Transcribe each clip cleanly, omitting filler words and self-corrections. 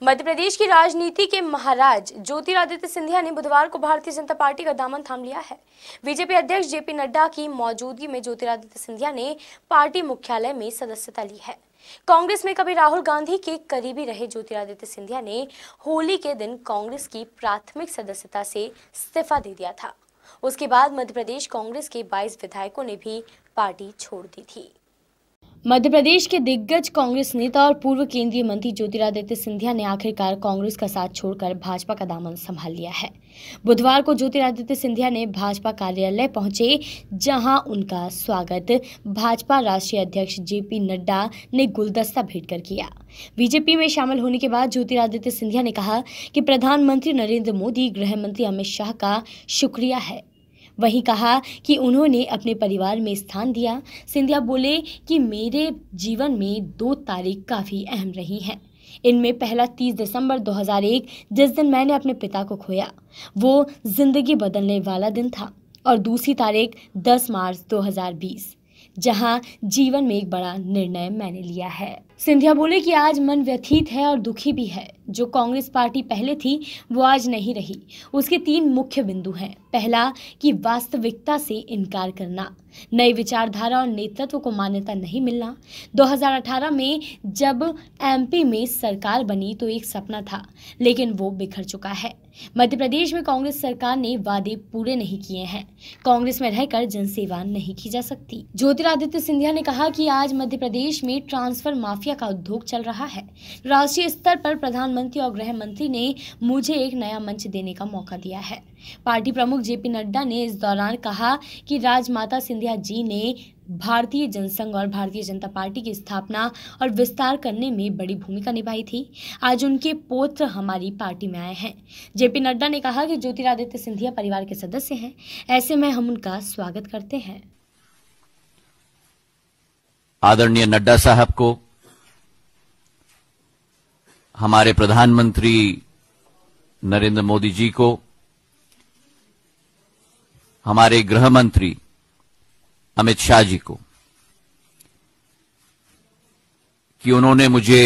मध्य प्रदेश की राजनीति के महाराज ज्योतिरादित्य सिंधिया ने बुधवार को भारतीय जनता पार्टी का दामन थाम लिया है। बीजेपी अध्यक्ष जेपी नड्डा की मौजूदगी में ज्योतिरादित्य सिंधिया ने पार्टी मुख्यालय में सदस्यता ली है। कांग्रेस में कभी राहुल गांधी के करीबी रहे ज्योतिरादित्य सिंधिया ने होली के दिन कांग्रेस की प्राथमिक सदस्यता से इस्तीफा दे दिया था। उसके बाद मध्य प्रदेश कांग्रेस के 22 विधायकों ने भी पार्टी छोड़ दी थी। मध्य प्रदेश के दिग्गज कांग्रेस नेता और पूर्व केंद्रीय मंत्री ज्योतिरादित्य सिंधिया ने आखिरकार कांग्रेस का साथ छोड़कर भाजपा का दामन संभाल लिया है। बुधवार को ज्योतिरादित्य सिंधिया ने भाजपा कार्यालय पहुंचे, जहां उनका स्वागत भाजपा राष्ट्रीय अध्यक्ष जेपी नड्डा ने गुलदस्ता भेंट कर किया। बीजेपी में शामिल होने के बाद ज्योतिरादित्य सिंधिया ने कहा कि प्रधानमंत्री नरेंद्र मोदी, गृह मंत्री अमित शाह का शुक्रिया है। वहीं कहा कि उन्होंने अपने परिवार में स्थान दिया। सिंधिया बोले कि मेरे जीवन में 2 तारीख काफी अहम रही हैं। इनमें पहला 30 दिसंबर 2001, जिस दिन मैंने अपने पिता को खोया, वो जिंदगी बदलने वाला दिन था, और दूसरी तारीख 10 मार्च 2020, जहां जीवन में एक बड़ा निर्णय मैंने लिया है। सिंधिया बोले कि आज मन व्यथित है और दुखी भी है। जो कांग्रेस पार्टी पहले थी वो आज नहीं रही। उसके 3 मुख्य बिंदु हैं। पहला कि वास्तविकता से इनकार करना, नई विचारधारा और नेतृत्व को मान्यता नहीं मिलना। 2018 में जब एमपी में सरकार बनी तो एक सपना था, लेकिन वो बिखर चुका है। मध्य प्रदेश में कांग्रेस सरकार ने वादे पूरे नहीं किए हैं। कांग्रेस में रहकर जनसेवा नहीं की जा सकती। ज्योतिरादित्य सिंधिया ने कहा कि आज मध्य प्रदेश में ट्रांसफर माफिया का उद्योग चल रहा है। राष्ट्रीय स्तर पर प्रधानमंत्री और गृह मंत्री ने मुझे एक नया मंच देने का मौका दिया है। पार्टी प्रमुख जेपी नड्डा ने इस दौरान कहा कि राजमाता सिंधिया जी ने भारतीय जनसंघ और भारतीय जनता पार्टी की स्थापना और विस्तार करने में बड़ी भूमिका निभाई थी। आज उनके पौत्र हमारी पार्टी में आए हैं। जेपी नड्डा ने कहा कि ज्योतिरादित्य सिंधिया परिवार के सदस्य हैं, ऐसे में हम उनका स्वागत करते हैं। आदरणीय नड्डा साहब को, हमारे प्रधानमंत्री नरेंद्र मोदी जी को, हमारे गृह मंत्री अमित शाह जी को, कि उन्होंने मुझे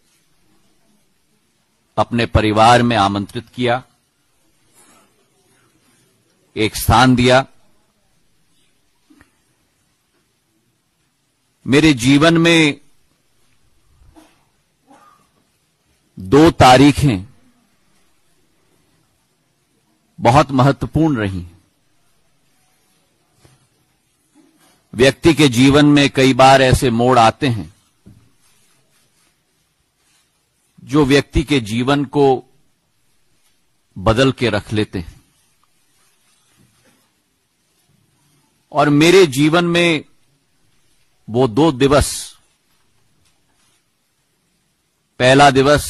अपने परिवार में आमंत्रित किया, एक स्थान दिया। मेरे जीवन में 2 तारीखें बहुत महत्वपूर्ण रही। व्यक्ति के जीवन में कई बार ऐसे मोड़ आते हैं जो व्यक्ति के जीवन को बदल के रख लेते हैं, और मेरे जीवन में वो 2 दिवस, पहला दिवस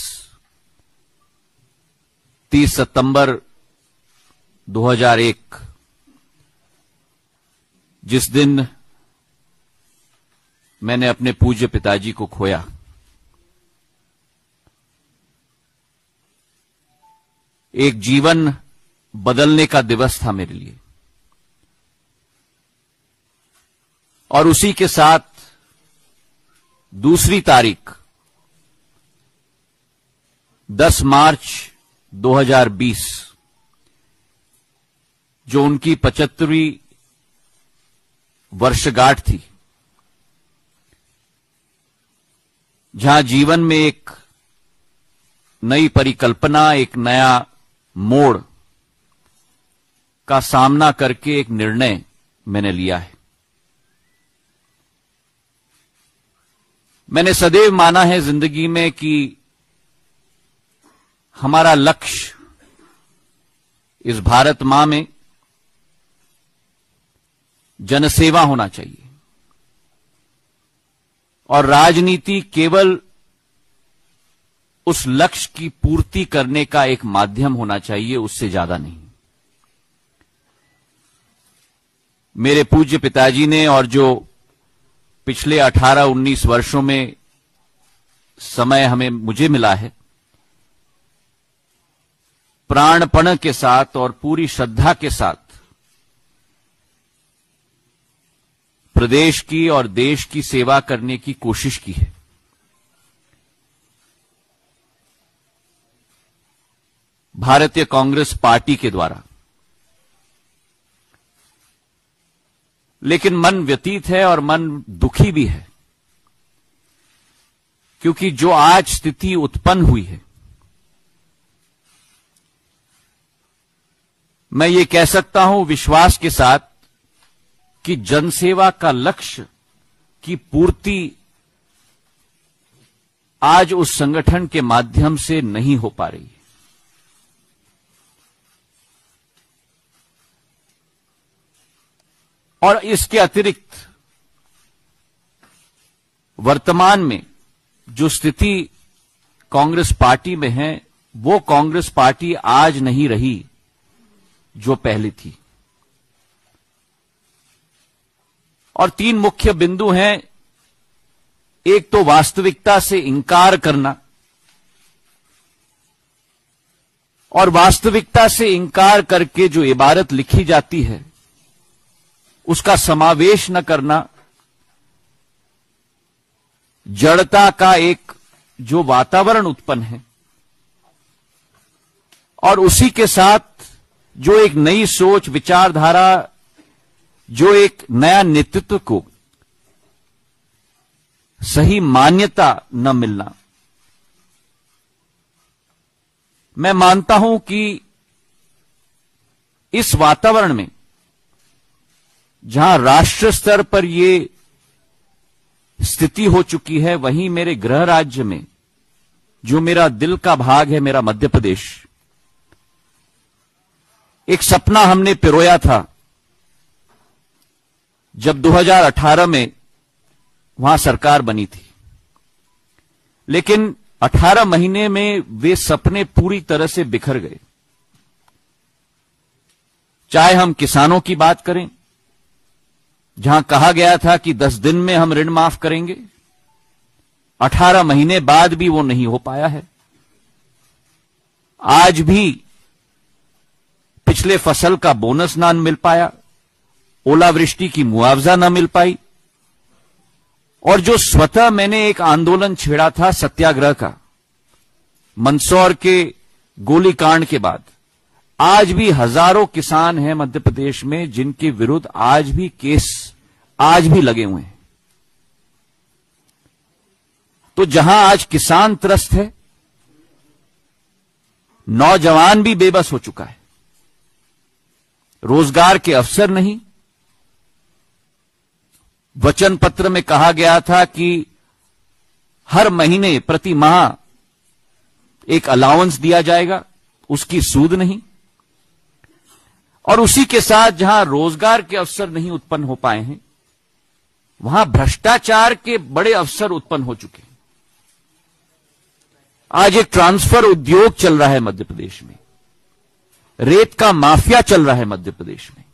30 सितंबर 2001, जिस दिन मैंने अपने पूज्य पिताजी को खोया। एक जीवन बदलने का दिवस था मेरे लिए, और उसी के साथ दूसरी तारीख 10 मार्च 2020, जो उनकी 75वीं वर्षगांठ थी, जहां जीवन में एक नई परिकल्पना, एक नया मोड़ का सामना करके एक निर्णय मैंने लिया है। मैंने सदैव माना है जिंदगी में कि हमारा लक्ष्य इस भारत मां में जनसेवा होना चाहिए, और राजनीति केवल उस लक्ष्य की पूर्ति करने का एक माध्यम होना चाहिए, उससे ज्यादा नहीं। मेरे पूज्य पिताजी ने, और जो पिछले 18-19 वर्षों में समय मुझे मिला है, प्राणपण के साथ और पूरी श्रद्धा के साथ प्रदेश की और देश की सेवा करने की कोशिश की है। भारतीय कांग्रेस पार्टी के द्वारा। लेकिन मन व्यतीत है और मन दुखी भी है, क्योंकि जो आज स्थिति उत्पन्न हुई है, मैं ये कह सकता हूं विश्वास के साथ कि जनसेवा का लक्ष्य की पूर्ति आज उस संगठन के माध्यम से नहीं हो पा रही है। और इसके अतिरिक्त वर्तमान में जो स्थिति कांग्रेस पार्टी में है, वो कांग्रेस पार्टी आज नहीं रही जो पहले थी। और तीन मुख्य बिंदु हैं। एक तो वास्तविकता से इंकार करना, और वास्तविकता से इंकार करके जो इबारत लिखी जाती है उसका समावेश न करना, जड़ता का एक जो वातावरण उत्पन्न है, और उसी के साथ जो एक नई सोच विचारधारा, जो एक नया नेतृत्व को सही मान्यता न मिलना। मैं मानता हूं कि इस वातावरण में जहां राष्ट्र स्तर पर यह स्थिति हो चुकी है, वहीं मेरे गृह राज्य में जो मेरा दिल का भाग है, मेरा मध्य प्रदेश, एक सपना हमने पिरोया था जब 2018 में वहां सरकार बनी थी। लेकिन 18 महीने में वे सपने पूरी तरह से बिखर गए। चाहे हम किसानों की बात करें, जहां कहा गया था कि 10 दिन में हम ऋण माफ करेंगे, 18 महीने बाद भी वो नहीं हो पाया है। आज भी पिछले फसल का बोनस ना मिल पाया, ओलावृष्टि की मुआवजा ना मिल पाई, और जो स्वतः मैंने एक आंदोलन छेड़ा था सत्याग्रह का, मंदसौर के गोलीकांड के बाद, आज भी हजारों किसान हैं मध्य प्रदेश में जिनके विरुद्ध आज भी केस आज भी लगे हुए हैं। तो जहां आज किसान त्रस्त है, नौजवान भी बेबस हो चुका है, रोजगार के अवसर नहीं। वचन पत्र में कहा गया था कि हर महीने प्रति माह एक अलाउंस दिया जाएगा, उसकी सूद नहीं। और उसी के साथ जहां रोजगार के अवसर नहीं उत्पन्न हो पाए हैं, वहां भ्रष्टाचार के बड़े अवसर उत्पन्न हो चुके हैं। आज एक ट्रांसफर उद्योग चल रहा है मध्य प्रदेश में, रेत का माफिया चल रहा है मध्य प्रदेश में।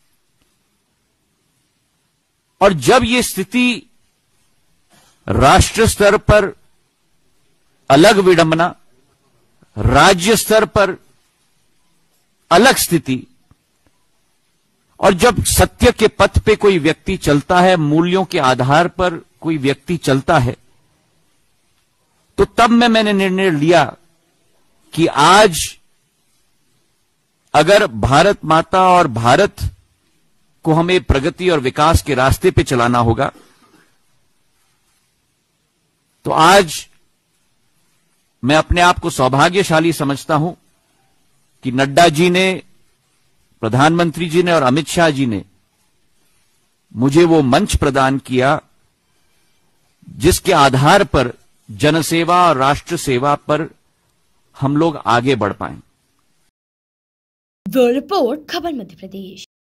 और जब ये स्थिति राष्ट्र स्तर पर अलग विडंबना, राज्य स्तर पर अलग स्थिति, और जब सत्य के पथ पे कोई व्यक्ति चलता है, मूल्यों के आधार पर कोई व्यक्ति चलता है, तो तब मैंने निर्णय लिया कि आज अगर भारत माता और भारत को हमें प्रगति और विकास के रास्ते पे चलाना होगा, तो आज मैं अपने आप को सौभाग्यशाली समझता हूं कि नड्डा जी ने, प्रधानमंत्री जी ने और अमित शाह जी ने मुझे वो मंच प्रदान किया जिसके आधार पर जनसेवा और राष्ट्र सेवा पर हम लोग आगे बढ़ पाएं। ब्यूरो रिपोर्ट, खबर मध्य प्रदेश।